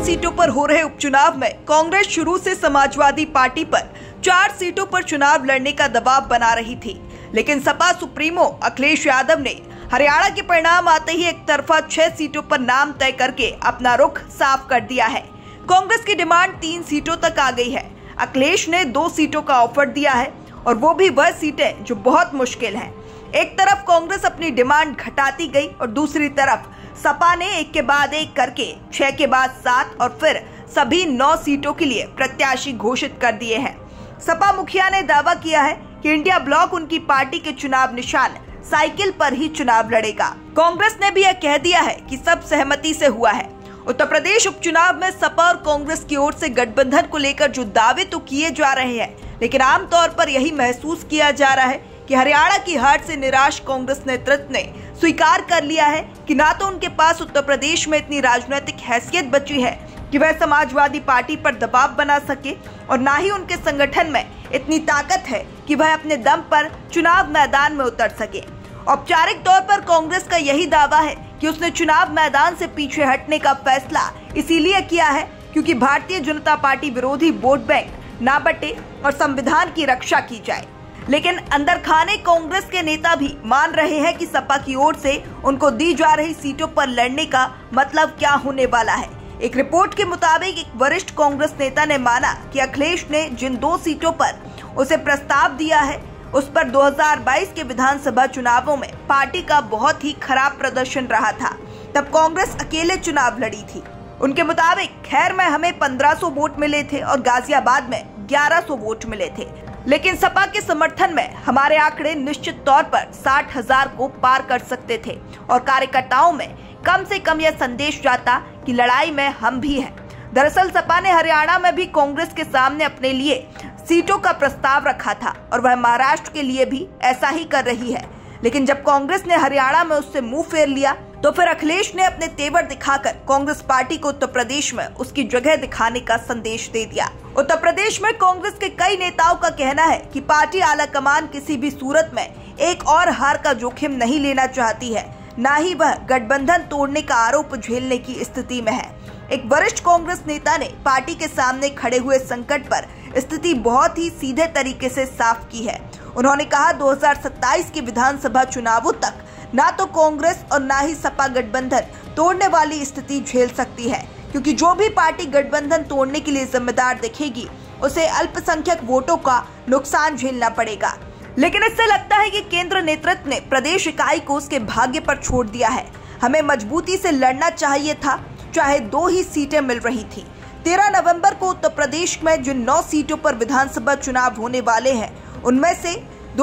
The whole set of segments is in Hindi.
सीटों पर हो रहे उपचुनाव में कांग्रेस शुरू से समाजवादी पार्टी पर 4 सीटों पर चुनाव लड़ने का दबाव बना रही थी, लेकिन सपा सुप्रीमो अखिलेश यादव ने हरियाणा के परिणाम आते ही एक तरफा 6 सीटों पर नाम तय करके अपना रुख साफ कर दिया है। कांग्रेस की डिमांड 3 सीटों तक आ गई है। अखिलेश ने 2 सीटों का ऑफर दिया है और वो भी वह सीटें जो बहुत मुश्किल हैं। एक तरफ कांग्रेस अपनी डिमांड घटाती गई और दूसरी तरफ सपा ने एक के बाद एक करके 6 के बाद 7 और फिर सभी 9 सीटों के लिए प्रत्याशी घोषित कर दिए हैं। सपा मुखिया ने दावा किया है कि इंडिया ब्लॉक उनकी पार्टी के चुनाव निशान साइकिल पर ही चुनाव लड़ेगा। कांग्रेस ने भी यह कह दिया है कि सब सहमति से हुआ है। उत्तर प्रदेश उपचुनाव में सपा और कांग्रेस की ओर से गठबंधन को लेकर जो दावे तो किए जा रहे हैं, लेकिन आमतौर पर यही महसूस किया जा रहा है कि हरियाणा की हार से निराश कांग्रेस नेतृत्व ने स्वीकार कर लिया है कि ना तो उनके पास उत्तर प्रदेश में इतनी राजनीतिक हैसियत बची है कि वह समाजवादी पार्टी पर दबाव बना सके और ना ही उनके संगठन में इतनी ताकत है कि वह अपने दम पर चुनाव मैदान में उतर सके। औपचारिक तौर पर कांग्रेस का यही दावा है कि उसने चुनाव मैदान से पीछे हटने का फैसला इसीलिए किया है क्योंकि भारतीय जनता पार्टी विरोधी वोट बैंक ना बटे और संविधान की रक्षा की जाए। लेकिन अंदर खाने कांग्रेस के नेता भी मान रहे हैं कि सपा की ओर से उनको दी जा रही सीटों पर लड़ने का मतलब क्या होने वाला है। एक रिपोर्ट के मुताबिक एक वरिष्ठ कांग्रेस नेता ने माना कि अखिलेश ने जिन 2 सीटों पर उसे प्रस्ताव दिया है उस पर 2022 के विधानसभा चुनावों में पार्टी का बहुत ही खराब प्रदर्शन रहा था। तब कांग्रेस अकेले चुनाव लड़ी थी। उनके मुताबिक खैर में हमें 1500 वोट मिले थे और गाजियाबाद में 1100 वोट मिले थे, लेकिन सपा के समर्थन में हमारे आंकड़े निश्चित तौर पर 60,000 को पार कर सकते थे और कार्यकर्ताओं में कम से कम यह संदेश जाता कि लड़ाई में हम भी हैं। दरअसल सपा ने हरियाणा में भी कांग्रेस के सामने अपने लिए सीटों का प्रस्ताव रखा था और वह महाराष्ट्र के लिए भी ऐसा ही कर रही है, लेकिन जब कांग्रेस ने हरियाणा में उससे मुंह फेर लिया तो फिर अखिलेश ने अपने तेवर दिखाकर कांग्रेस पार्टी को उत्तर प्रदेश में उसकी जगह दिखाने का संदेश दे दिया। उत्तर प्रदेश में कांग्रेस के कई नेताओं का कहना है कि पार्टी आलाकमान किसी भी सूरत में एक और हार का जोखिम नहीं लेना चाहती है, न ही वह गठबंधन तोड़ने का आरोप झेलने की स्थिति में है। एक वरिष्ठ कांग्रेस नेता ने पार्टी के सामने खड़े हुए संकट पर स्थिति बहुत ही सीधे तरीके से साफ की है। उन्होंने कहा 2027 के विधानसभा चुनावों तक ना तो कांग्रेस और ना ही सपा गठबंधन तोड़ने वाली स्थिति झेल सकती है, क्योंकि जो भी पार्टी गठबंधन तोड़ने के लिए जिम्मेदार दिखेगी उसे अल्पसंख्यक वोटों का नुकसान झेलना पड़ेगा। लेकिन इससे लगता है कि केंद्र नेतृत्व ने प्रदेश इकाई को उसके भाग्य पर छोड़ दिया है। हमें मजबूती से लड़ना चाहिए था, चाहे 2 ही सीटें मिल रही थी। 13 नवंबर को उत्तर प्रदेश में जिन 9 सीटों पर विधानसभा चुनाव होने वाले हैं उनमें से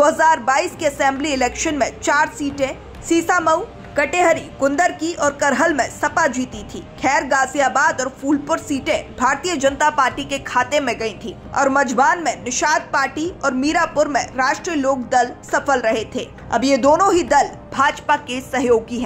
2022 के असेंबली इलेक्शन में 4 सीटें सीसामऊ, कटेहरी, कुंदरकी और करहल में सपा जीती थी। खैर गाजियाबाद और फूलपुर सीटें भारतीय जनता पार्टी के खाते में गई थी और मजबान में निषाद पार्टी और मीरापुर में राष्ट्रीय लोक दल सफल रहे थे। अब ये दोनों ही दल भाजपा के सहयोगी हैं।